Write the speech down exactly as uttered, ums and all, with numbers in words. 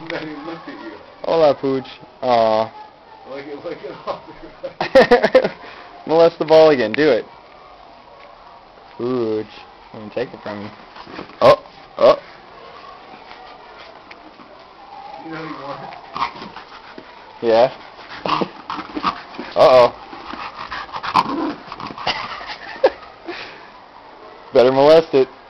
and then he looked at you. Hola, Pooch. Aw. Look at, look at Molest the ball again. Do it. Pooch. I'm going to take it from you. Oh. Oh. You know you want it? Yeah. Uh-oh. Better molest it.